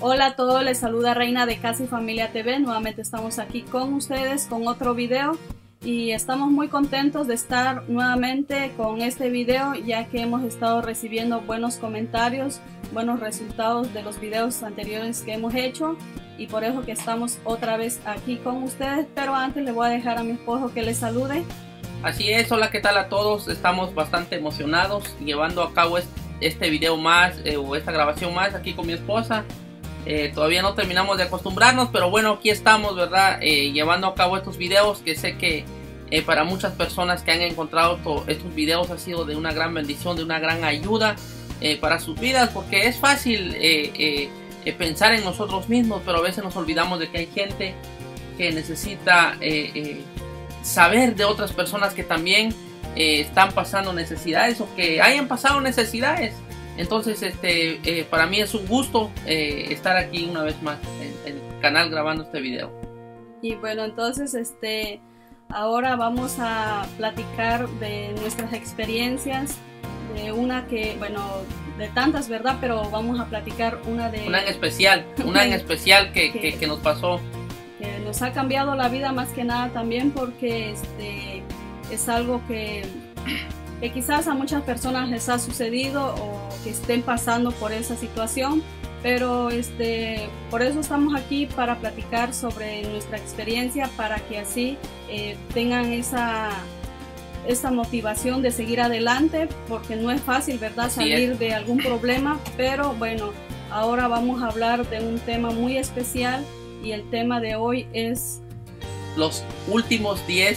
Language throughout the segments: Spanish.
Hola a todos, les saluda Reina de Casa y Familia TV. Nuevamente estamos aquí con ustedes con otro video y estamos muy contentos de estar nuevamente con este video, ya que hemos estado recibiendo buenos comentarios, buenos resultados de los videos anteriores que hemos hecho, y por eso que estamos otra vez aquí con ustedes. Pero antes le voy a dejar a mi esposo que les salude. Así es, hola, ¿qué tal a todos? Estamos bastante emocionados llevando a cabo este video más o esta grabación más aquí con mi esposa. Todavía no terminamos de acostumbrarnos, pero bueno, aquí estamos, ¿verdad? Llevando a cabo estos videos que sé que para muchas personas que han encontrado estos videos ha sido de una gran bendición, de una gran ayuda para sus vidas, porque es fácil pensar en nosotros mismos, pero a veces nos olvidamos de que hay gente que necesita saber de otras personas que también están pasando necesidades o que hayan pasado necesidades. Entonces para mí es un gusto estar aquí una vez más en el canal grabando este video. Y bueno, entonces ahora vamos a platicar de nuestras experiencias, de una que, bueno, de tantas, ¿verdad? Pero vamos a platicar una en especial, que nos pasó, que nos ha cambiado la vida más que nada también, porque es algo que quizás a muchas personas les ha sucedido o que estén pasando por esa situación, pero por eso estamos aquí, para platicar sobre nuestra experiencia, para que así tengan esa motivación de seguir adelante, porque no es fácil, ¿verdad? Salir de algún problema. Pero bueno, ahora vamos a hablar de un tema muy especial, y el tema de hoy es los últimos $10.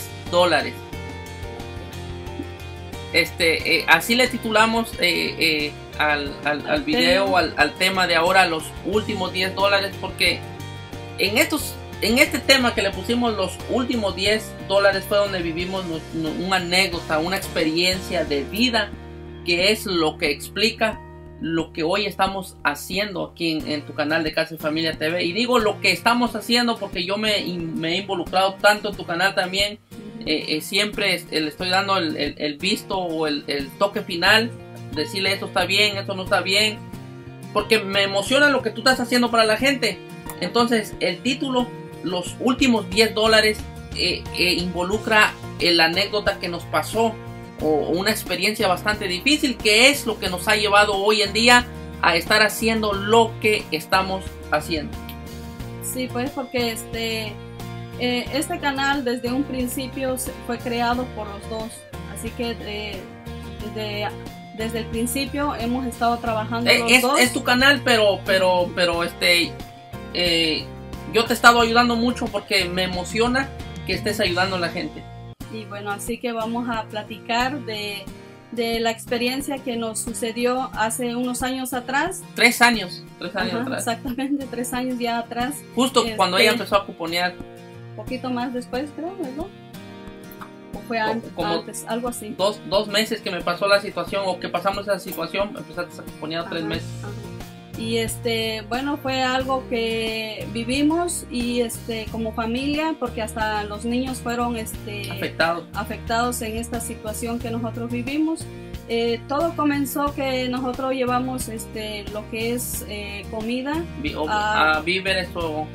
Así le titulamos al video, al tema de ahora, los últimos $10, porque en este tema que le pusimos los últimos $10 fue donde vivimos una anécdota, una experiencia de vida, que es lo que explica lo que hoy estamos haciendo aquí en tu canal de Casa y Familia TV. Y digo lo que estamos haciendo porque yo me he involucrado tanto en tu canal también. Siempre le estoy dando el visto o el toque final, decirle esto está bien, esto no está bien, porque me emociona lo que tú estás haciendo para la gente. Entonces el título, los últimos $10, involucra la anécdota que nos pasó, o una experiencia bastante difícil, que es lo que nos ha llevado hoy en día a estar haciendo lo que estamos haciendo. Sí, pues porque este canal desde un principio fue creado por los dos, así que desde el principio hemos estado trabajando los dos. Es tu canal, pero yo te he estado ayudando mucho porque me emociona que estés ayudando a la gente. Y bueno, así que vamos a platicar de la experiencia que nos sucedió hace unos años atrás. 3 años atrás. Exactamente, 3 años ya atrás. Justo cuando ella empezó a cuponear. Poquito más después, creo, ¿verdad? ¿O fue antes? Algo así. Dos meses que me pasó la situación, o que pasamos esa situación, empezaste a cuponear 3 meses. Ajá. Y bueno, fue algo que vivimos, y como familia, porque hasta los niños fueron afectados en esta situación que nosotros vivimos. Todo comenzó que nosotros llevamos lo que es comida a víveres o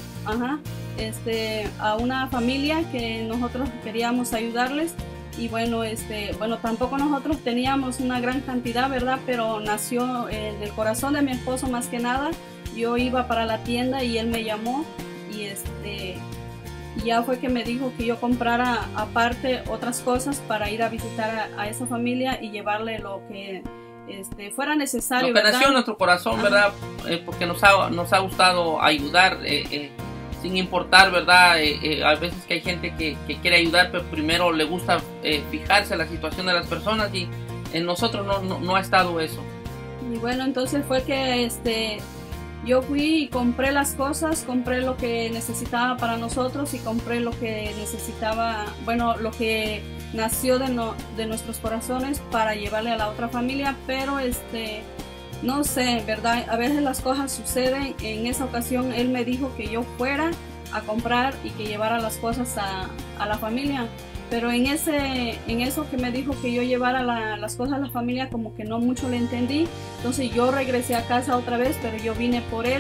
a una familia que nosotros queríamos ayudarles. Y bueno, tampoco nosotros teníamos una gran cantidad, ¿verdad? Pero nació en el corazón de mi esposo más que nada. Yo iba para la tienda y él me llamó, y ya fue que me dijo que yo comprara aparte otras cosas para ir a visitar a esa familia y llevarle lo que fuera necesario. Lo que nació en nuestro corazón, ¿verdad? Porque nos ha gustado ayudar. Sin importar, ¿verdad? A veces que hay gente que quiere ayudar, pero primero le gusta fijarse en la situación de las personas, y en nosotros no ha estado eso. Y bueno, entonces fue que yo fui y compré las cosas, compré lo que necesitaba para nosotros, y compré lo que necesitaba, bueno, lo que nació de nuestros corazones para llevarle a la otra familia. Pero no sé, ¿verdad? A veces las cosas suceden. En esa ocasión él me dijo que yo fuera a comprar y que llevara las cosas a la familia. Pero en eso que me dijo que yo llevara las cosas a la familia, como que no mucho le entendí. Entonces yo regresé a casa otra vez, pero yo vine por él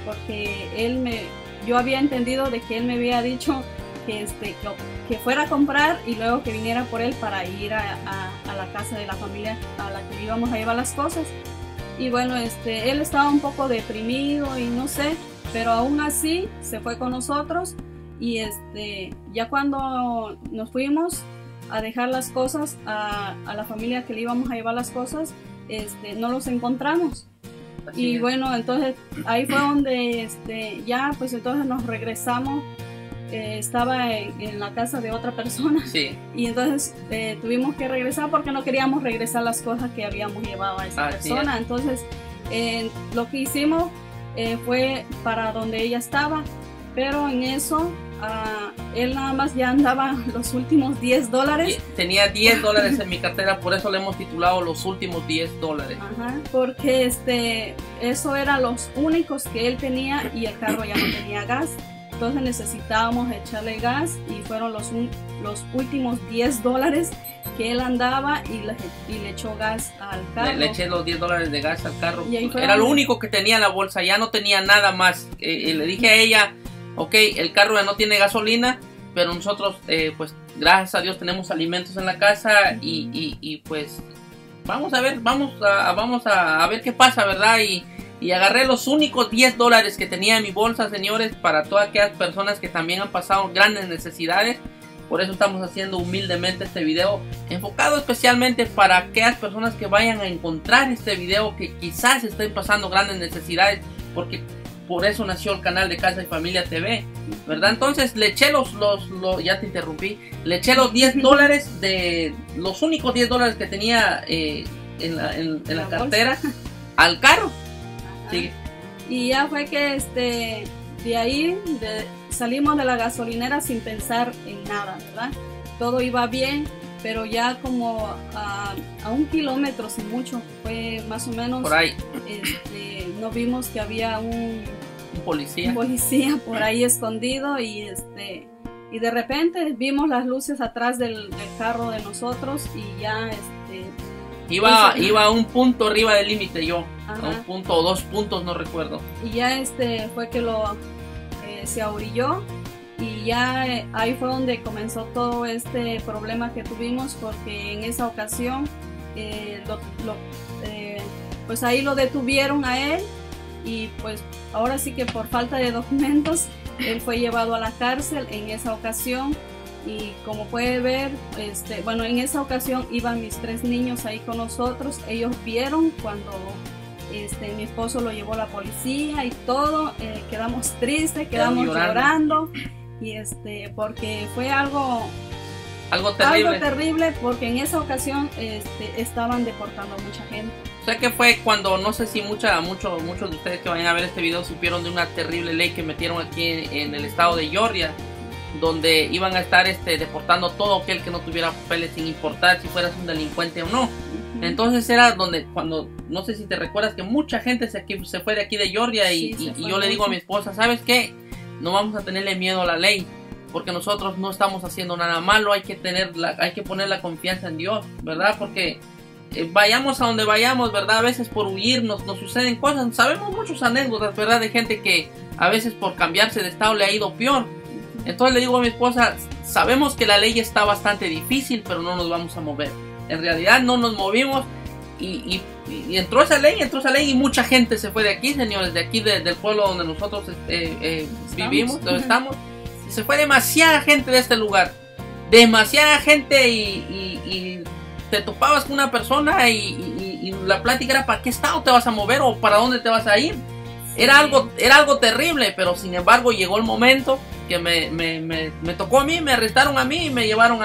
porque yo había entendido de que él me había dicho que fuera a comprar y luego que viniera por él para ir a la casa de la familia a la que íbamos a llevar las cosas. Y bueno, él estaba un poco deprimido y no sé, pero aún así se fue con nosotros. Y ya cuando nos fuimos a dejar las cosas a la familia que le íbamos a llevar las cosas, no los encontramos. Y bueno, entonces ahí fue donde ya pues entonces nos regresamos. Estaba en la casa de otra persona, sí. Y entonces tuvimos que regresar porque no queríamos regresar las cosas que habíamos llevado a esa persona. Entonces lo que hicimos fue para donde ella estaba, pero en eso él nada más ya andaba los últimos $10. Tenía $10 en mi cartera, por eso le hemos titulado los últimos $10. Ajá, porque eso eran los únicos que él tenía y el carro ya no tenía gas. Entonces necesitábamos echarle gas y fueron los últimos $10 que él andaba y le echó gas al carro. Le eché los $10 de gas al carro. Era lo único que tenía en la bolsa, ya no tenía nada más. Le dije a ella, ok, el carro ya no tiene gasolina, pero nosotros pues gracias a Dios tenemos alimentos en la casa y pues vamos a ver qué pasa, ¿verdad? Y agarré los únicos $10 que tenía en mi bolsa, señores, para todas aquellas personas que también han pasado grandes necesidades. Por eso estamos haciendo humildemente este video, enfocado especialmente para aquellas personas que vayan a encontrar este video, que quizás estén pasando grandes necesidades, porque por eso nació el canal de Casa y Familia TV, ¿verdad? Entonces le eché ya te interrumpí, le eché los $10 de los únicos $10 que tenía en la cartera al carro. Sí. Y ya fue que de ahí salimos de la gasolinera sin pensar en nada, ¿verdad? Todo iba bien, pero ya como a 1 kilómetro, sin mucho, fue más o menos por ahí. Nos vimos que había un policía por ahí escondido y de repente vimos las luces atrás del carro de nosotros y ya iba a un punto arriba del límite yo. Ajá. A 1 punto o 2 puntos, no recuerdo. Y ya fue que se ahorilló y ya ahí fue donde comenzó todo este problema que tuvimos, porque en esa ocasión pues ahí lo detuvieron a él y pues ahora sí que por falta de documentos él fue llevado a la cárcel en esa ocasión. Y como puede ver, bueno, en esa ocasión iban mis 3 niños ahí con nosotros. Ellos vieron cuando mi esposo lo llevó a la policía y todo. Quedamos tristes, quedamos llorando y porque fue algo terrible, porque en esa ocasión estaban deportando a mucha gente. O sea que fue cuando, no sé si muchos de ustedes que vayan a ver este video supieron de una terrible ley que metieron aquí en el estado de Georgia, donde iban a estar deportando todo aquel que no tuviera papeles, sin importar si fueras un delincuente o no. Entonces era cuando, no sé si te recuerdas, que mucha gente se fue de aquí de Georgia y yo le digo a mi esposa, ¿sabes qué? No vamos a tenerle miedo a la ley, porque nosotros no estamos haciendo nada malo, hay que poner la confianza en Dios, ¿verdad? Porque vayamos a donde vayamos, ¿verdad? A veces por huir nos suceden cosas. Sabemos muchas anécdotas, ¿verdad? De gente que a veces por cambiarse de estado le ha ido peor. Entonces le digo a mi esposa, sabemos que la ley está bastante difícil, pero no nos vamos a mover. En realidad no nos movimos y entró esa ley y mucha gente se fue de aquí, señores, de aquí del pueblo donde nosotros vivimos, donde estamos. Se fue demasiada gente de este lugar, demasiada gente y te topabas con una persona y la plática era ¿para qué estado te vas a mover o para dónde te vas a ir? Sí. Era algo terrible, pero sin embargo llegó el momento que me tocó a mí, me arrestaron a mí y me llevaron a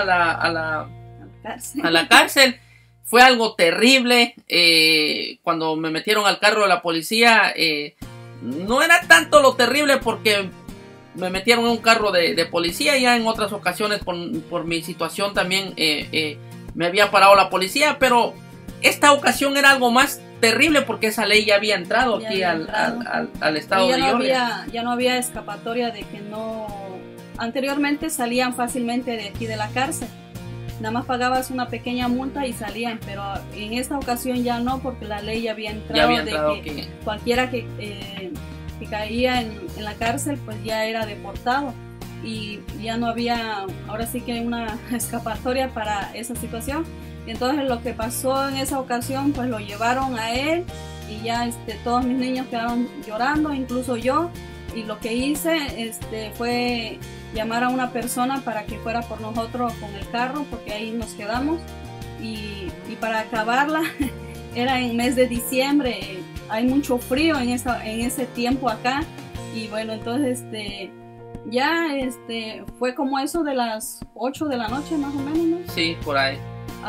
la cárcel. Fue algo terrible. Cuando me metieron al carro de la policía, no era tanto lo terrible porque me metieron en un carro de policía. Ya en otras ocasiones por mi situación también me había parado la policía, pero esta ocasión era algo más terrible porque esa ley ya había entrado aquí al estado de Georgia. Ya no había escapatoria de que no... Anteriormente salían fácilmente de aquí de la cárcel. Nada más pagabas una pequeña multa y salían, pero en esta ocasión ya no, porque la ley ya había entrado, de que cualquiera que que caía en la cárcel, pues ya era deportado y ya no había, ahora sí que una escapatoria para esa situación. Entonces lo que pasó en esa ocasión, pues lo llevaron a él y ya todos mis niños quedaron llorando, incluso yo, y lo que hice fue llamar a una persona para que fuera por nosotros con el carro, porque ahí nos quedamos, y para acabarla era en mes de diciembre, hay mucho frío en ese tiempo acá, y bueno, entonces ya fue como eso de las 8 de la noche más o menos, ¿no? Sí, por ahí.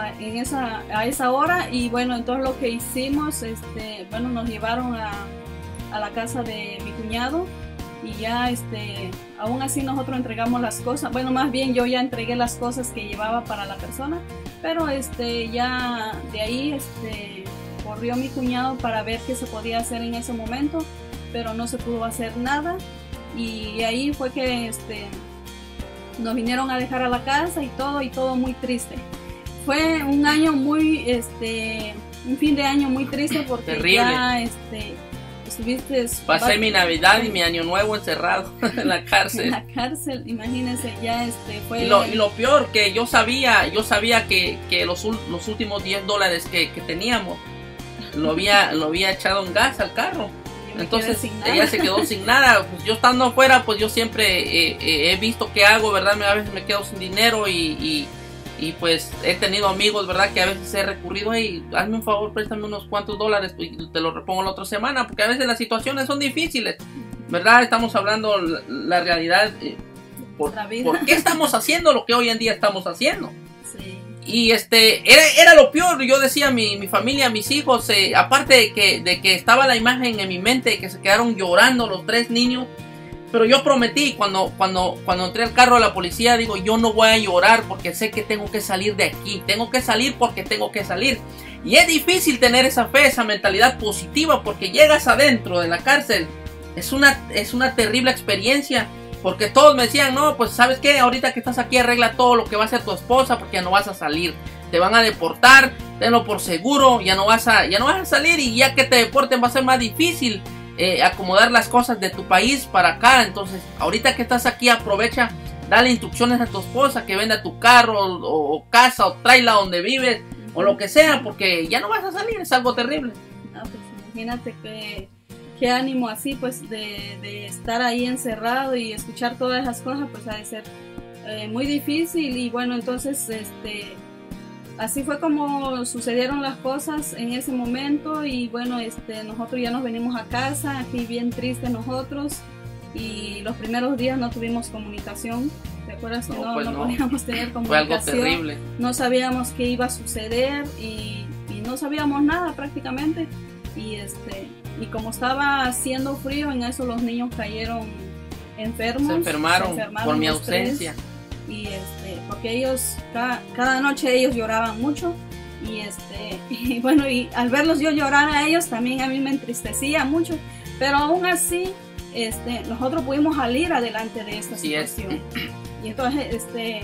A esa hora, y bueno, entonces lo que hicimos, bueno, nos llevaron a la casa de mi cuñado, y ya aún así nosotros entregamos las cosas, bueno, más bien yo ya entregué las cosas que llevaba para la persona, pero ya de ahí corrió mi cuñado para ver qué se podía hacer en ese momento, pero no se pudo hacer nada, y ahí fue que nos vinieron a dejar a la casa y todo muy triste. Fue un año muy, un fin de año muy triste porque terrible. Ya estuviste... Pasé mi Navidad y mi Año Nuevo encerrado en la cárcel. En la cárcel, imagínense, ya fue... Y lo peor, que yo sabía que los últimos $10 que teníamos lo había echado en gas al carro. Entonces ella se quedó sin nada. Pues yo estando afuera, pues yo siempre he visto qué hago, ¿verdad? A veces me quedo sin dinero y pues he tenido amigos, ¿verdad? Que a veces he recurrido, hey, hazme un favor, préstame unos cuantos $, y te lo repongo la otra semana, porque a veces las situaciones son difíciles, ¿verdad? Estamos hablando la realidad, ¿por qué estamos haciendo lo que hoy en día estamos haciendo? Sí. Y era lo peor. Yo decía a mi familia, a mis hijos, aparte de que estaba la imagen en mi mente, que se quedaron llorando los 3 niños. Pero yo prometí, cuando entré al carro de la policía, digo, yo no voy a llorar porque sé que tengo que salir de aquí. Tengo que salir porque tengo que salir. Y es difícil tener esa fe, esa mentalidad positiva, porque llegas adentro de la cárcel. Es una terrible experiencia, porque todos me decían, no, pues ¿sabes qué? Ahorita que estás aquí arregla todo lo que va a hacer tu esposa, porque ya no vas a salir. Te van a deportar, tenlo por seguro, ya no vas a salir, y ya que te deporten va a ser más difícil acomodar las cosas de tu país para acá. Entonces ahorita que estás aquí, aprovecha, dale instrucciones a tu esposa que venda tu carro o casa o tráela donde vives o lo que sea, porque ya no vas a salir. Es algo terrible. No, pues imagínate qué ánimo así, pues de estar ahí encerrado y escuchar todas esas cosas, pues ha de ser muy difícil. Y bueno, entonces así fue como sucedieron las cosas en ese momento, y bueno, nosotros ya nos venimos a casa, aquí bien tristes nosotros, y los primeros días no tuvimos comunicación. ¿Te acuerdas que no podíamos tener comunicación? Fue algo terrible. No sabíamos qué iba a suceder y no sabíamos nada prácticamente, y como estaba haciendo frío, en eso los niños cayeron enfermos. Se enfermaron por mi ausencia. Y porque ellos cada noche ellos lloraban mucho, y bueno, y al verlos yo llorar a ellos también a mí me entristecía mucho, pero aún así nosotros pudimos salir adelante de esta situación. Y entonces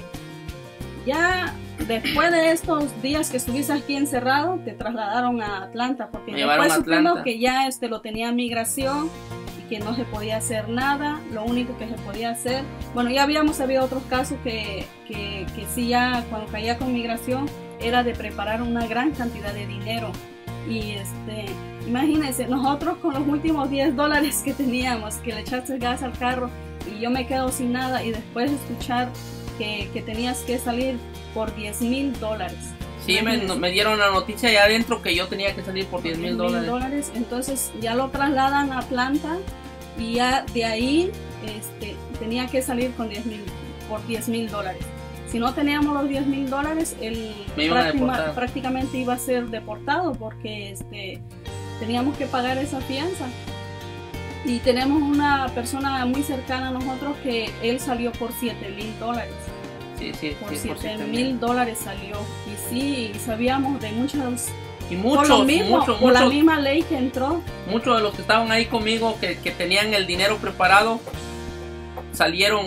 ya después de estos días que estuviste aquí encerrado, te trasladaron a Atlanta, porque después supimos que ya lo tenía migración, que no se podía hacer nada. Lo único que se podía hacer, bueno, ya habíamos sabido otros casos que sí, ya cuando caía con migración era de preparar una gran cantidad de dinero, y imagínense, nosotros con los últimos $10 que teníamos, que le echaste gas al carro y yo me quedo sin nada, y después escuchar que tenías que salir por $10,000. Sí, me dieron la noticia allá adentro que yo tenía que salir por $10,000. Entonces ya lo trasladan a Atlanta, y ya de ahí tenía que salir por $10,000. Si no teníamos los $10,000, él prácticamente iba a ser deportado, porque teníamos que pagar esa fianza. Y tenemos una persona muy cercana a nosotros que él salió por $7,000. Por $7,000 salió. Y sí, sabíamos de muchas, y por la misma ley que entró. Muchos de los que estaban ahí conmigo, que tenían el dinero preparado, salieron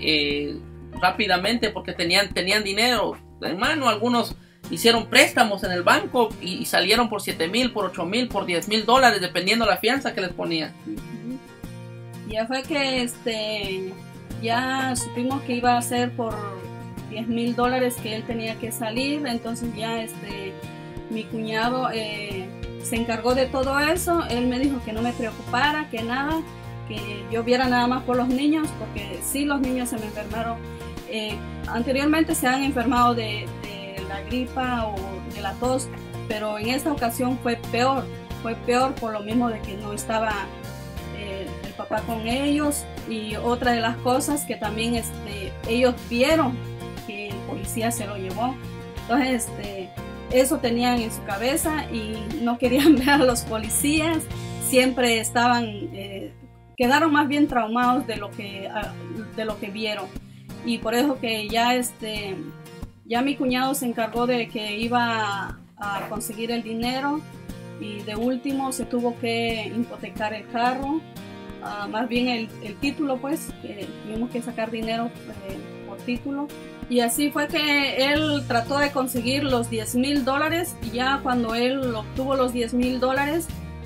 rápidamente porque tenían dinero en mano. Algunos hicieron préstamos en el banco y salieron por $7,000, por $8,000, por $10,000, dependiendo la fianza que les ponían. Ya fue que ya supimos que iba a ser por $10,000 que él tenía que salir. Entonces ya mi cuñado se encargó de todo eso. Él me dijo que no me preocupara, que nada, que yo viera nada más por los niños, porque sí, los niños se me enfermaron. Anteriormente se han enfermado de la gripa o de la tos, pero en esta ocasión fue peor por lo mismo de que no estaba el papá con ellos. Y otra de las cosas que también ellos vieron que el policía se lo llevó. Entonces eso tenían en su cabeza y no querían ver a los policías. Siempre quedaron más bien traumados de lo que vieron. Y por eso que ya mi cuñado se encargó de que iba a conseguir el dinero, y de último se tuvo que hipotecar el carro, más bien el título, pues que tuvimos que sacar dinero por título. Y así fue que él trató de conseguir los $10,000, y ya cuando él obtuvo los $10,000,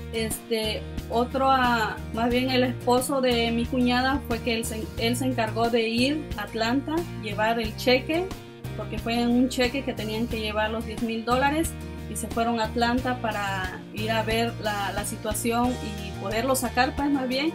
más bien el esposo de mi cuñada fue que él se encargó de ir a Atlanta, llevar el cheque, porque fue en un cheque que tenían que llevar los $10,000, y se fueron a Atlanta para ir a ver la situación y poderlo sacar, pues más bien.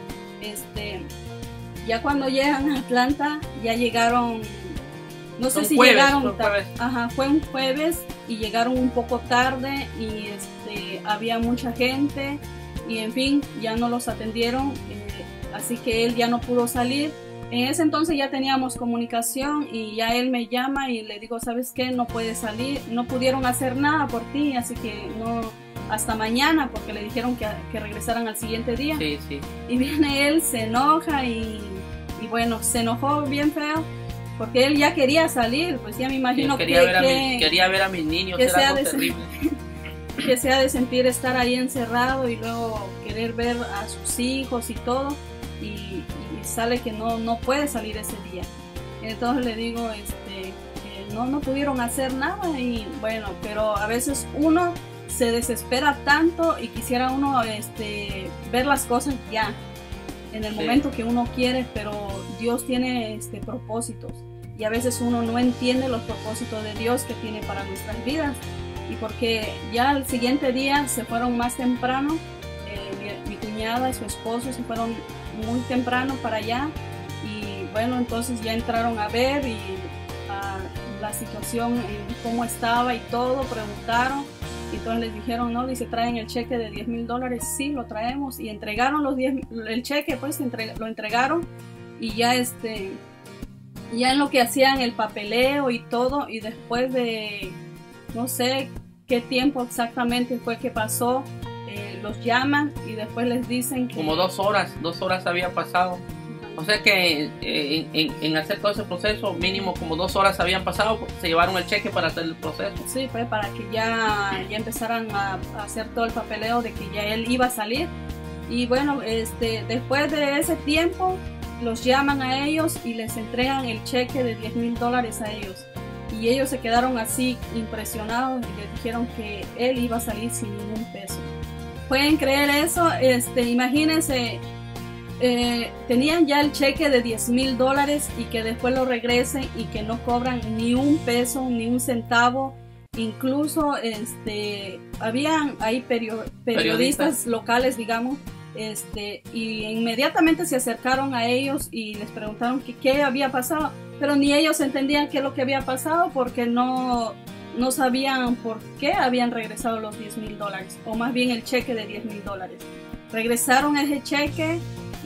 Ya cuando llegan a Atlanta, ya llegaron, no sé si llegaron, fue un jueves, y llegaron un poco tarde, y había mucha gente, y en fin, ya no los atendieron, así que él ya no pudo salir. En ese entonces ya teníamos comunicación, y ya él me llama y le digo, ¿sabes qué? No puedes salir, no pudieron hacer nada por ti, así que no, hasta mañana, porque le dijeron que regresaran al siguiente día. Sí, sí. Y viene él, se enoja y bueno, se enojó bien feo, porque él ya quería salir, pues ya me imagino quería ver a mis niños, era algo terrible. Que se ha de sentir estar ahí encerrado y luego querer ver a sus hijos y todo, y sale que no puede salir ese día. Entonces le digo que no pudieron hacer nada, y bueno, pero a veces uno se desespera tanto y quisiera uno ver las cosas ya en el momento que uno quiere, pero Dios tiene propósitos, y a veces uno no entiende los propósitos de Dios que tiene para nuestras vidas. Y porque ya al siguiente día se fueron más temprano, mi cuñada y su esposo se fueron muy temprano para allá, y bueno, entonces ya entraron a ver y la situación, cómo estaba y todo, preguntaron, y entonces les dijeron, no, dice, traen el cheque de $10,000, sí, lo traemos, y entregaron el cheque, pues lo entregaron, y ya ya en lo que hacían el papeleo y todo, y después de no sé qué tiempo exactamente fue que pasó, los llaman y después les dicen que... Como 2 horas había pasado. O sea que en hacer todo ese proceso, mínimo como 2 horas habían pasado, porque se llevaron el cheque para hacer el proceso. Sí, fue para que ya empezaran a hacer todo el papeleo de que ya él iba a salir. Y bueno, después de ese tiempo, los llaman a ellos y les entregan el cheque de $10,000 a ellos. Y ellos se quedaron así impresionados y les dijeron que él iba a salir sin ningún peso. ¿Pueden creer eso? Imagínense, tenían ya el cheque de $10,000 y que después lo regresen y que no cobran ni un peso, ni un centavo. Incluso habían ahí periodistas locales, digamos, y inmediatamente se acercaron a ellos y les preguntaron qué había pasado, pero ni ellos entendían qué es lo que había pasado, porque no sabían por qué habían regresado los $10,000, o más bien el cheque de $10,000. Regresaron ese cheque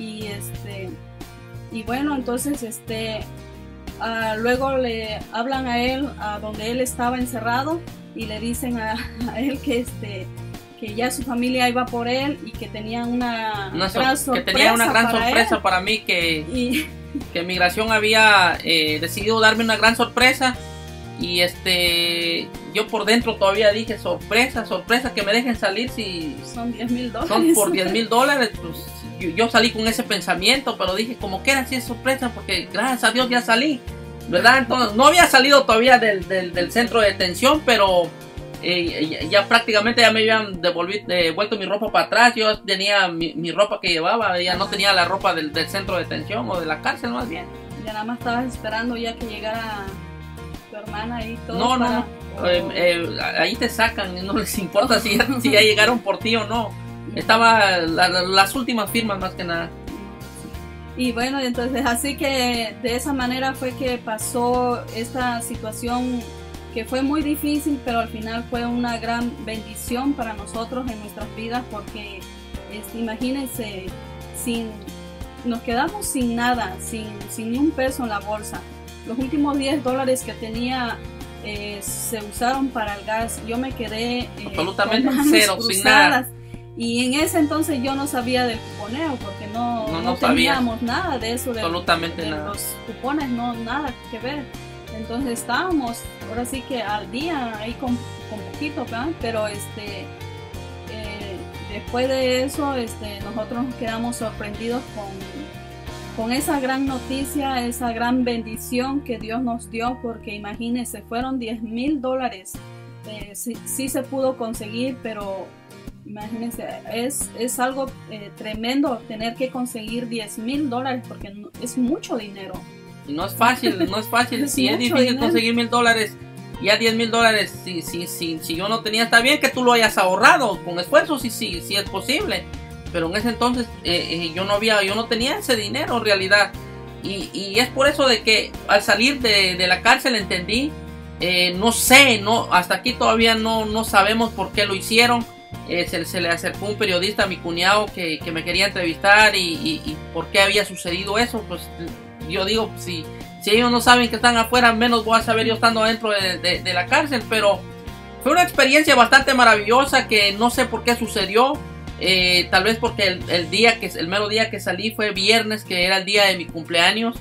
y bueno, entonces luego le hablan a él, a donde él estaba encerrado, y le dicen a él que ya su familia iba por él y que tenían una gran sorpresa para mí, que Migración había decidido darme una gran sorpresa, y yo por dentro todavía dije, sorpresa, que me dejen salir, si son $10,000. Son por $10,000, pues yo salí con ese pensamiento, pero dije, como que era así sorpresa, porque gracias a Dios ya salí, ¿verdad? Entonces no había salido todavía del centro de detención, pero ya prácticamente ya me habían devuelto mi ropa para atrás. Yo tenía mi ropa que llevaba, ya no tenía la ropa del centro de detención o de la cárcel más bien. Ya nada más estabas esperando ya que llegara tu hermana y todo. No. Ahí te sacan, no les importa si ya llegaron por ti o no. Estaba las últimas firmas más que nada. Y bueno, entonces así que de esa manera fue que pasó esta situación que fue muy difícil, pero al final fue una gran bendición para nosotros en nuestras vidas, porque imagínense, nos quedamos sin nada, sin ni un peso en la bolsa. Los últimos $10 que tenía se usaron para el gas. Yo me quedé absolutamente cero, sin nada. Y en ese entonces yo no sabía del cuponeo, porque no teníamos nada de eso, absolutamente nada. Los cupones, nada que ver. Entonces estábamos ahora sí que al día ahí con poquito, ¿verdad? Pero después de eso nosotros nos quedamos sorprendidos con esa gran noticia, esa gran bendición que Dios nos dio, porque imagínense, fueron $10,000. Sí se pudo conseguir, pero imagínense, es algo tremendo tener que conseguir $10,000, porque es mucho dinero. Y no es fácil, si es difícil dinero. Conseguir $1,000, ya $10,000, si yo no tenía, está bien que tú lo hayas ahorrado con esfuerzo, si es posible, pero en ese entonces yo no tenía ese dinero en realidad, y es por eso de que al salir de la cárcel entendí, hasta aquí todavía no sabemos por qué lo hicieron. Se le acercó un periodista a mi cuñado que me quería entrevistar y por qué había sucedido eso. Pues yo digo, si ellos no saben que están afuera, menos voy a saber yo estando adentro de la cárcel. Pero fue una experiencia bastante maravillosa que no sé por qué sucedió. Tal vez porque el mero día que salí fue viernes, que era el día de mi cumpleaños.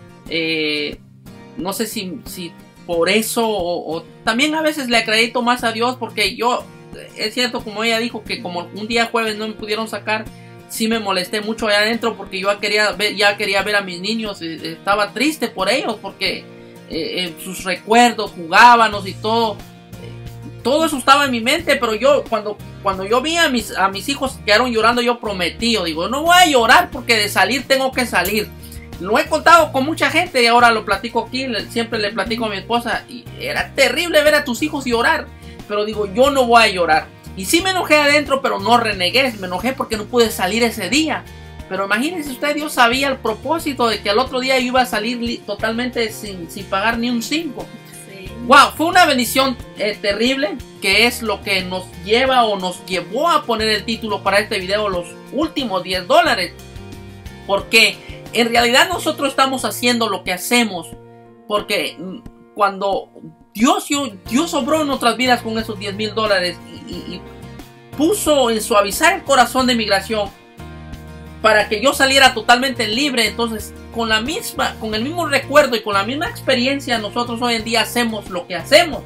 No sé si por eso o también a veces le acredito más a Dios, porque es cierto, como ella dijo, que como un día jueves no me pudieron sacar, sí me molesté mucho allá adentro, porque yo ya quería ver a mis niños. Estaba triste por ellos, porque sus recuerdos, jugábamos y todo eso estaba en mi mente. Pero yo cuando yo vi a mis hijos que quedaron llorando, yo prometí, digo, no voy a llorar, porque de salir tengo que salir. Lo he contado con mucha gente y ahora lo platico aquí, siempre le platico a mi esposa, y era terrible ver a tus hijos llorar. Pero digo, yo no voy a llorar. Y sí me enojé adentro, pero no renegué. Me enojé porque no pude salir ese día. Pero imagínense usted, Dios sabía el propósito de que al otro día yo iba a salir totalmente sin pagar ni un 5. Sí. Wow, fue una bendición terrible, que es lo que nos llevó a poner el título para este video, los últimos $10. Porque en realidad nosotros estamos haciendo lo que hacemos, porque cuando Dios obró en nuestras vidas con esos $10,000 y puso en suavizar el corazón de migración para que yo saliera totalmente libre. Entonces, con el mismo recuerdo y con la misma experiencia, nosotros hoy en día hacemos lo que hacemos,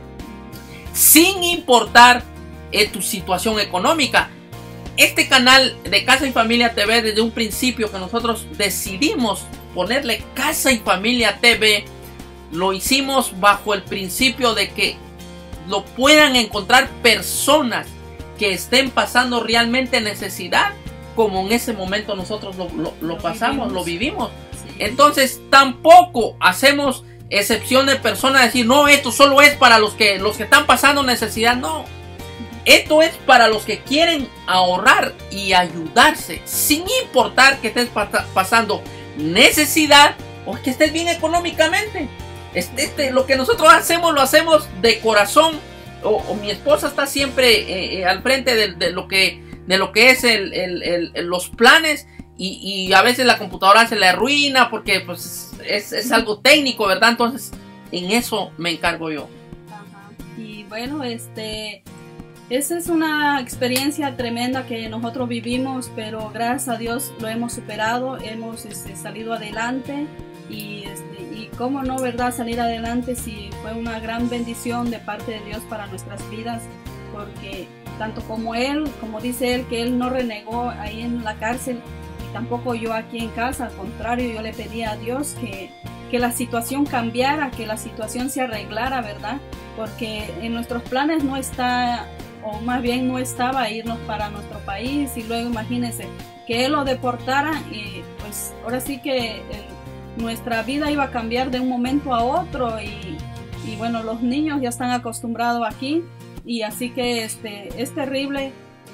sin importar tu situación económica. Este canal de Casa y Familia TV, desde un principio que nosotros decidimos ponerle Casa y Familia TV, lo hicimos bajo el principio de que lo puedan encontrar personas que estén pasando realmente necesidad, como en ese momento nosotros lo pasamos, lo vivimos. Sí. Entonces tampoco hacemos excepción de personas, decir, no, esto solo es para los que están pasando necesidad. No, esto es para los que quieren ahorrar y ayudarse, sin importar que estés pasando necesidad o que estés bien económicamente. Lo que nosotros hacemos, lo hacemos de corazón. O mi esposa está siempre al frente de lo que es los planes, y a veces la computadora se le arruina porque pues es algo técnico, ¿verdad? Entonces en eso me encargo yo. Ajá. Y bueno, esa es una experiencia tremenda que nosotros vivimos, pero gracias a Dios lo hemos superado, hemos salido adelante. Y cómo no, ¿verdad? Salir adelante, si fue una gran bendición de parte de Dios para nuestras vidas, porque tanto como dice él, que él no renegó ahí en la cárcel, y tampoco yo aquí en casa, al contrario, yo le pedí a Dios que que la situación cambiara, que la situación se arreglara, ¿verdad? Porque en nuestros planes no está, o más bien no estaba irnos para nuestro país, y luego imagínense que él lo deportara, y pues ahora sí que nuestra vida iba a cambiar de un momento a otro, y bueno, los niños ya están acostumbrados aquí, y así que es terrible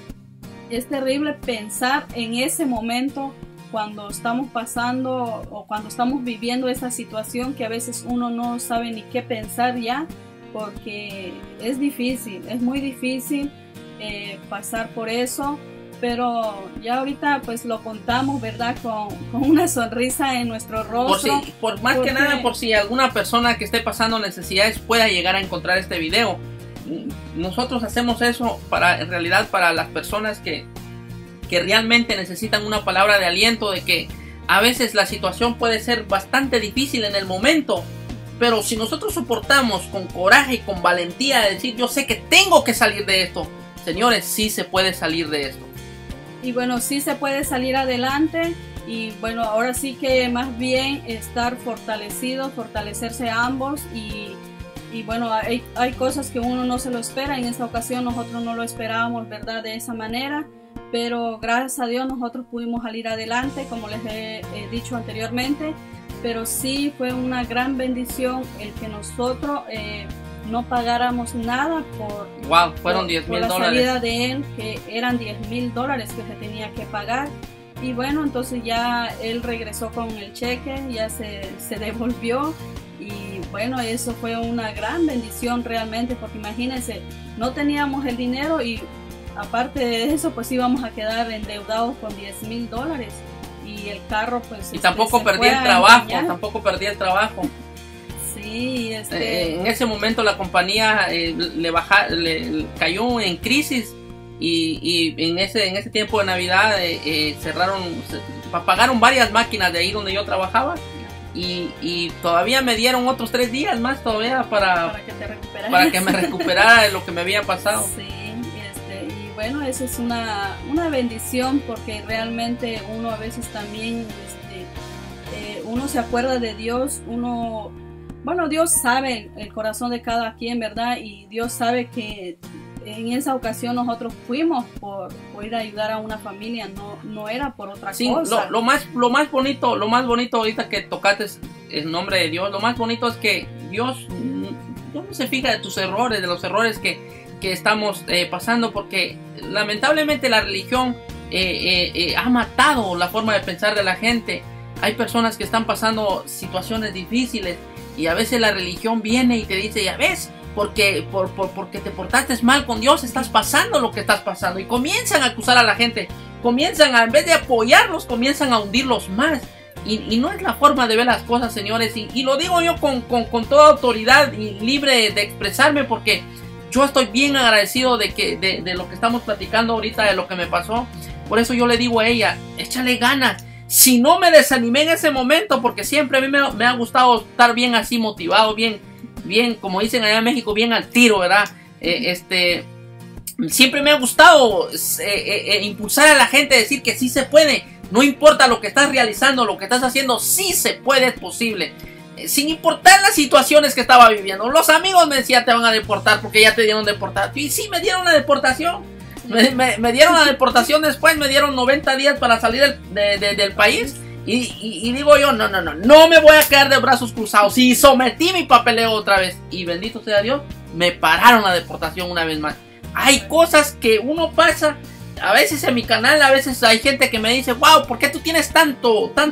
pensar en ese momento cuando estamos pasando o cuando estamos viviendo esa situación, que a veces uno no sabe ni qué pensar ya, porque es difícil, es muy difícil pasar por eso, pero ya ahorita pues lo contamos, ¿verdad? Con una sonrisa en nuestro rostro. Por más que nada, por si alguna persona que esté pasando necesidades pueda llegar a encontrar este video. Nosotros hacemos eso en realidad para las personas que realmente necesitan una palabra de aliento, de que a veces la situación puede ser bastante difícil en el momento, pero si nosotros soportamos con coraje y con valentía de decir, yo sé que tengo que salir de esto, señores, sí se puede salir de esto. Y bueno, sí se puede salir adelante, y bueno, ahora sí que más bien estar fortalecidos, fortalecerse ambos, y bueno, hay cosas que uno no se lo espera. En esta ocasión nosotros no lo esperábamos, ¿verdad? De esa manera, pero gracias a Dios nosotros pudimos salir adelante, como les he dicho anteriormente. Pero sí fue una gran bendición el que nosotros no pagáramos nada fueron $10,000 la salida de él, que eran $10,000 que se tenía que pagar. Y bueno, entonces ya él regresó con el cheque, ya se devolvió. Y bueno, eso fue una gran bendición realmente, porque imagínense, no teníamos el dinero, y aparte de eso pues íbamos a quedar endeudados con $10,000, y el carro pues... Y tampoco perdí el trabajo, Sí, en ese momento la compañía le cayó en crisis, y en ese tiempo de Navidad pagaron varias máquinas de ahí donde yo trabajaba. Y todavía me dieron otros 3 días más todavía para que me recuperara de lo que me había pasado. Sí, y bueno, eso es una bendición, porque realmente uno a veces también uno se acuerda de Dios. Bueno, Dios sabe el corazón de cada quien, ¿verdad? Y Dios sabe que en esa ocasión nosotros fuimos por ir a ayudar a una familia, no era por otra cosa. Lo más bonito ahorita que tocaste el nombre de Dios, lo más bonito es que Dios no se fija de tus errores, de los errores que estamos pasando, porque lamentablemente la religión ha matado la forma de pensar de la gente. Hay personas que están pasando situaciones difíciles, y a veces la religión viene y te dice, ya ves, porque te portaste mal con Dios, estás pasando lo que estás pasando, y comienzan a acusar a la gente, en vez de apoyarlos, comienzan a hundirlos más, y no es la forma de ver las cosas, señores, y lo digo yo con toda autoridad y libre de expresarme, porque yo estoy bien agradecido de lo que estamos platicando ahorita, de lo que me pasó. Por eso yo le digo a ella, échale ganas. Si no me desanimé en ese momento, porque siempre a mí me ha gustado estar bien así motivado, bien, como dicen allá en México, bien al tiro, ¿verdad? Siempre me ha gustado impulsar a la gente, decir que sí se puede, no importa lo que estás realizando, lo que estás haciendo, sí se puede, es posible, sin importar las situaciones que estaba viviendo. Los amigos me decían, te van a deportar porque ya te dieron deportación, y sí, me dieron la deportación, me dieron la deportación, después me dieron 90 días para salir del país. Y digo yo, no me voy a quedar de brazos cruzados. Y sometí mi papeleo otra vez, y bendito sea Dios, me pararon la deportación una vez más. Hay cosas que uno pasa, a veces en mi canal, a veces hay gente que me dice, wow, ¿por qué tú tienes tanta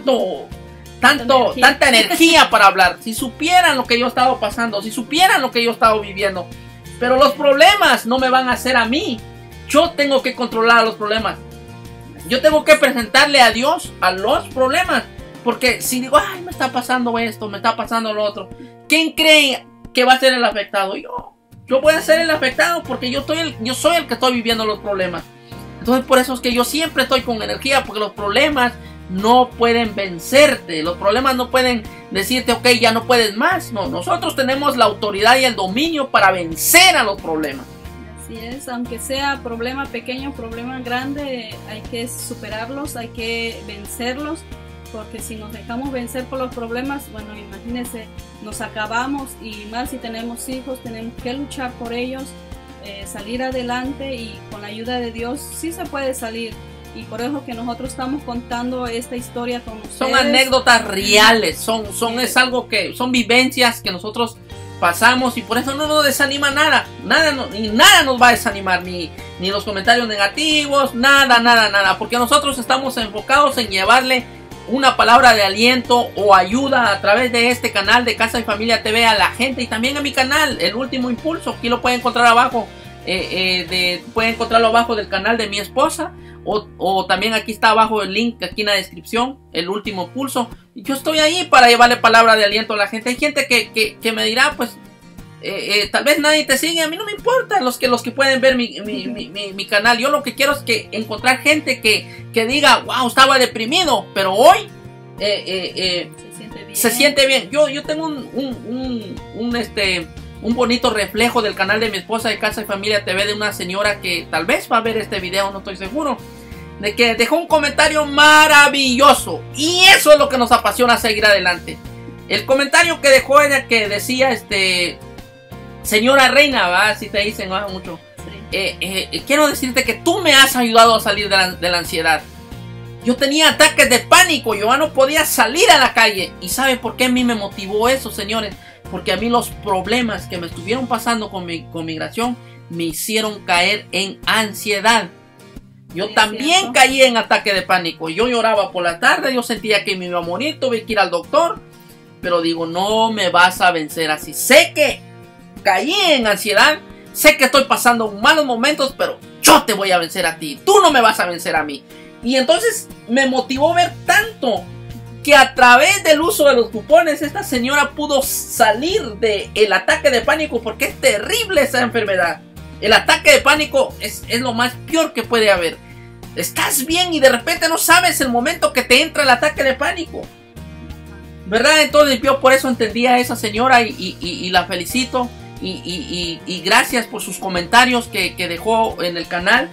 energía para hablar? Si supieran lo que yo he estado pasando, si supieran lo que yo he estado viviendo. Pero los problemas no me van a hacer a mí. Yo tengo que controlar los problemas. Yo tengo que presentarle a Dios a los problemas, porque si digo, ay, me está pasando esto, me está pasando lo otro, ¿quién cree que va a ser el afectado? Yo voy a ser el afectado, porque yo soy el que estoy viviendo los problemas. Entonces por eso es que yo siempre estoy con energía, porque los problemas no pueden vencerte, los problemas no pueden decirte, ok, ya no puedes más. No, nosotros tenemos la autoridad y el dominio para vencer a los problemas. Así es, aunque sea problema pequeño, problema grande, hay que superarlos, hay que vencerlos. porque si nos dejamos vencer por los problemas, bueno, imagínense, nos acabamos, y más si tenemos hijos, tenemos que luchar por ellos, salir adelante, y con la ayuda de Dios sí se puede salir. Y por eso que nosotros estamos contando esta historia con ustedes. Son anécdotas reales, es algo que son vivencias que nosotros pasamos, y por eso no nos desanima nada nos va a desanimar, ni los comentarios negativos, nada, porque nosotros estamos enfocados en llevarle una palabra de aliento o ayuda a través de este canal de Casa y Familia TV a la gente, y también a mi canal, El Último Impulso. Aquí lo pueden encontrar abajo, pueden encontrarlo abajo del canal de mi esposa, o también aquí está abajo el link, aquí en la descripción, El Último Impulso. Yo estoy ahí para llevarle palabra de aliento a la gente. Hay gente que me dirá, pues, tal vez nadie te sigue. A mí no me importa los que pueden ver mi canal. Yo lo que quiero es que encontrar gente que diga, wow, estaba deprimido, pero hoy se siente bien. Yo tengo un bonito reflejo del canal de mi esposa de Casa y Familia TV, de una señora que tal vez va a ver este video, no estoy seguro, de que dejó un comentario maravilloso, y eso es lo que nos apasiona, seguir adelante. El comentario que dejó ella, que decía, señora reina, ¿va? Si te dicen, ¿va? Mucho. Sí. Quiero decirte que tú me has ayudado a salir de la ansiedad. Yo tenía ataques de pánico, yo no podía salir a la calle. ¿Y sabe por qué a mí me motivó eso, señores? Porque a mí los problemas que me estuvieron pasando con migración me hicieron caer en ansiedad. Yo también caí en ataque de pánico. Yo lloraba por la tarde, yo sentía que me iba a morir, tuve que ir al doctor. Pero digo, no me vas a vencer así. Sé que caí en ansiedad, sé que estoy pasando malos momentos, pero yo te voy a vencer a ti. Tú no me vas a vencer a mí. Y entonces me motivó ver tanto que a través del uso de los cupones esta señora pudo salir del ataque de pánico, porque es terrible esa enfermedad. El ataque de pánico es lo más peor que puede haber. Estás bien y de repente no sabes el momento que te entra el ataque de pánico, ¿verdad? Entonces yo por eso entendí a esa señora y la felicito, y gracias por sus comentarios que dejó en el canal,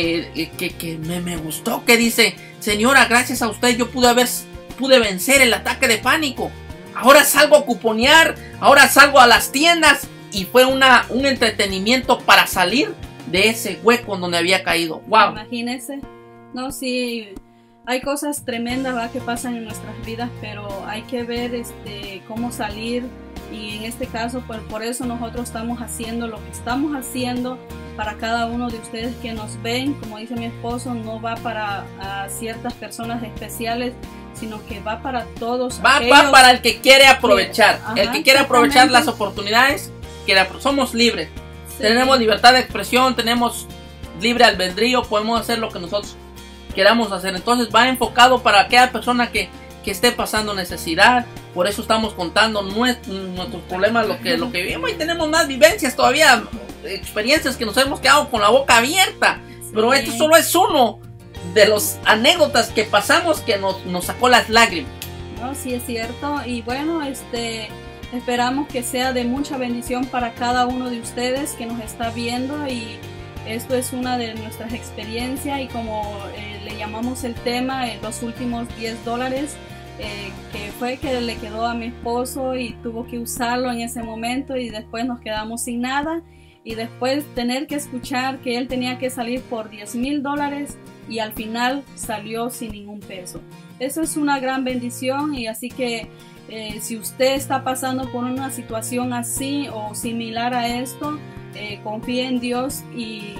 que me gustó, que dice, señora, gracias a usted yo pude vencer el ataque de pánico. Ahora salgo a cuponear, ahora salgo a las tiendas, y fue un entretenimiento para salir de ese hueco en donde había caído. Wow. Imagínense. No, sí, hay cosas tremendas, ¿va?, que pasan en nuestras vidas, pero hay que ver cómo salir, y en este caso pues por eso nosotros estamos haciendo lo que estamos haciendo para cada uno de ustedes que nos ven. Como dice mi esposo, no va para ciertas personas especiales, sino que va para todos. Va para el que quiere aprovechar, el que quiere aprovechar las oportunidades. Somos libres, sí. Tenemos libertad de expresión, tenemos libre albedrío, podemos hacer lo que nosotros queramos hacer. Entonces va enfocado para aquella persona que esté pasando necesidad. Por eso estamos contando nuestros problemas, lo que vivimos, y tenemos más vivencias todavía, experiencias que nos hemos quedado con la boca abierta. Sí. Pero esto solo es uno de los anécdotas que pasamos que nos sacó las lágrimas. No, sí es cierto. Y bueno, esperamos que sea de mucha bendición para cada uno de ustedes que nos está viendo, y esto es una de nuestras experiencias, y como le llamamos el tema, los últimos $10, que fue que le quedó a mi esposo y tuvo que usarlo en ese momento, y después nos quedamos sin nada, y después tener que escuchar que él tenía que salir por $10,000 y al final salió sin ningún peso. Eso es una gran bendición, y así que si usted está pasando por una situación así o similar a esto, confíe en Dios, y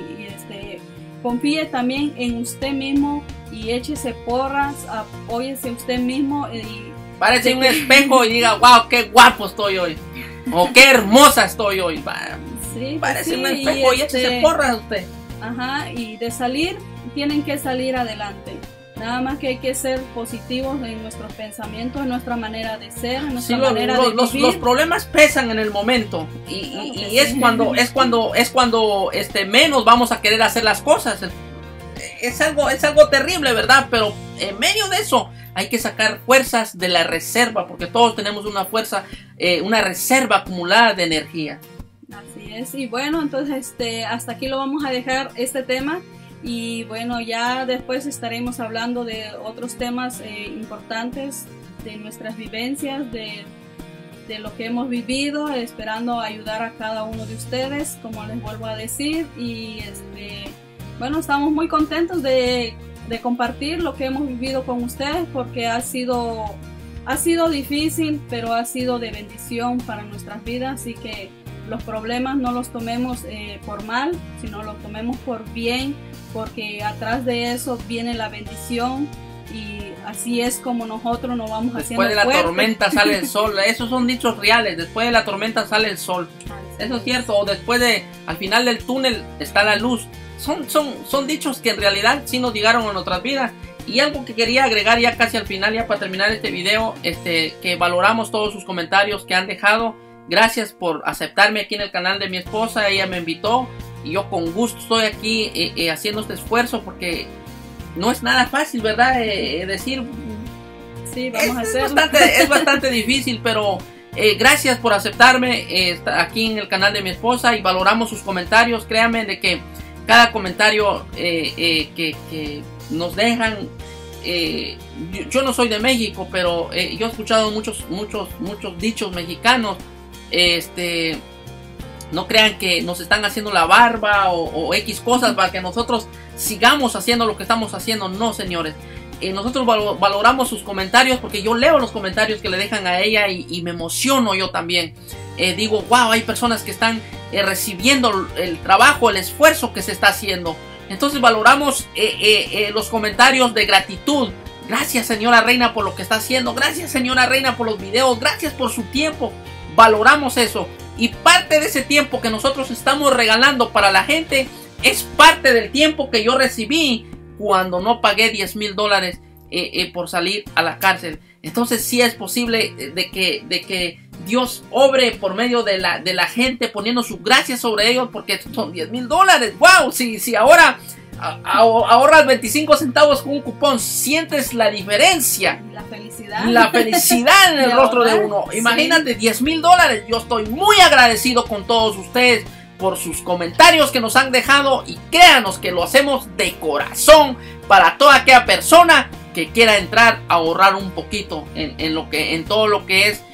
confíe también en usted mismo, y échese porras, apóyese usted mismo, y párese en un espejo y diga, wow, qué guapo estoy hoy, o qué hermosa estoy hoy. Sí, párese en un espejo y échese porras a usted. Ajá, y de salir, tienen que salir adelante. Nada más que hay que ser positivos en nuestros pensamientos, en nuestra manera de ser, en nuestra manera de vivir. Los problemas pesan en el momento, y es cuando menos vamos a querer hacer las cosas. Es algo terrible, ¿verdad? Pero en medio de eso hay que sacar fuerzas de la reserva, porque todos tenemos una fuerza, una reserva acumulada de energía. Así es. Y bueno, entonces hasta aquí lo vamos a dejar, este tema. Y bueno, ya después estaremos hablando de otros temas importantes, de nuestras vivencias, de lo que hemos vivido, esperando ayudar a cada uno de ustedes, como les vuelvo a decir. Y bueno, estamos muy contentos de compartir lo que hemos vivido con ustedes, porque ha sido difícil, pero ha sido de bendición para nuestras vidas. Así que los problemas no los tomemos por mal, sino los tomemos por bien, porque atrás de eso viene la bendición, y así es como nosotros nos vamos haciendo fuertes. Después de la tormenta sale el sol. Esos son dichos reales. Después de la tormenta sale el sol. Eso es cierto. O después al final del túnel está la luz. Son dichos que en realidad sí nos llegaron a nuestras vidas. Y algo que quería agregar ya casi al final, ya para terminar este video, que valoramos todos sus comentarios que han dejado. Gracias por aceptarme aquí en el canal de mi esposa. Ella me invitó y yo con gusto estoy aquí haciendo este esfuerzo, porque no es nada fácil, ¿verdad? Decir, sí, vamos a hacerlo. Es bastante difícil, pero gracias por aceptarme aquí en el canal de mi esposa, y valoramos sus comentarios. Créanme de que cada comentario que nos dejan, yo no soy de México, pero yo he escuchado muchos dichos mexicanos. No crean que nos están haciendo la barba o X cosas para que nosotros sigamos haciendo lo que estamos haciendo. No, señores. Nosotros valoramos sus comentarios, porque yo leo los comentarios que le dejan a ella y me emociono yo también. Digo, wow, hay personas que están recibiendo el trabajo, el esfuerzo que se está haciendo. Entonces valoramos los comentarios de gratitud. Gracias, señora Reina, por lo que está haciendo. Gracias, señora Reina, por los videos. Gracias por su tiempo. Valoramos eso. Y parte de ese tiempo que nosotros estamos regalando para la gente es parte del tiempo que yo recibí cuando no pagué $10,000 por salir a la cárcel. Entonces sí es posible de que Dios obre por medio de la gente, poniendo su gracia sobre ellos, porque son $10,000. ¡Wow! Si ahora ahorras 25 centavos con un cupón, sientes la diferencia. La felicidad en el rostro de uno. Imagínate, $10,000. Yo estoy muy agradecido con todos ustedes por sus comentarios que nos han dejado, y créanos que lo hacemos de corazón para toda aquella persona que quiera entrar a ahorrar un poquito en todo lo que es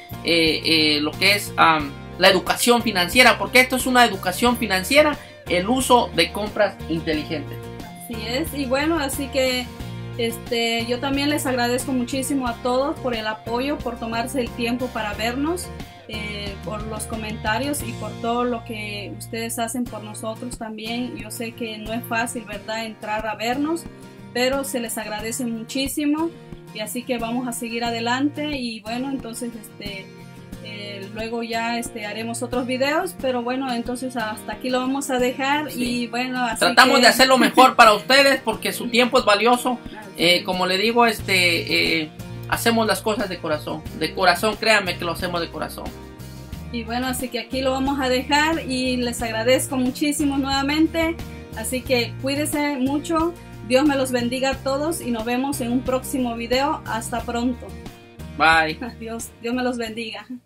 la educación financiera, porque esto es una educación financiera, el uso de compras inteligentes. Así es. Y bueno, así que yo también les agradezco muchísimo a todos por el apoyo, por tomarse el tiempo para vernos, por los comentarios y por todo lo que ustedes hacen por nosotros también. Yo sé que no es fácil, ¿verdad?, entrar a vernos, pero se les agradece muchísimo, y así que vamos a seguir adelante. Y bueno, entonces luego ya haremos otros videos, pero bueno, entonces hasta aquí lo vamos a dejar. Sí. Y bueno, así tratamos de hacer lo mejor para ustedes, porque su tiempo es valioso. Como le digo, hacemos las cosas de corazón, créanme que lo hacemos de corazón. Y bueno, así que aquí lo vamos a dejar, y les agradezco muchísimo nuevamente. Así que cuídense mucho, Dios me los bendiga a todos, y nos vemos en un próximo video. Hasta pronto. Bye. Dios me los bendiga.